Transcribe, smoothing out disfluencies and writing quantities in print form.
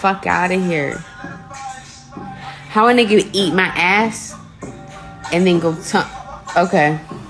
fuck out of here. How a nigga eat my ass and then go okay.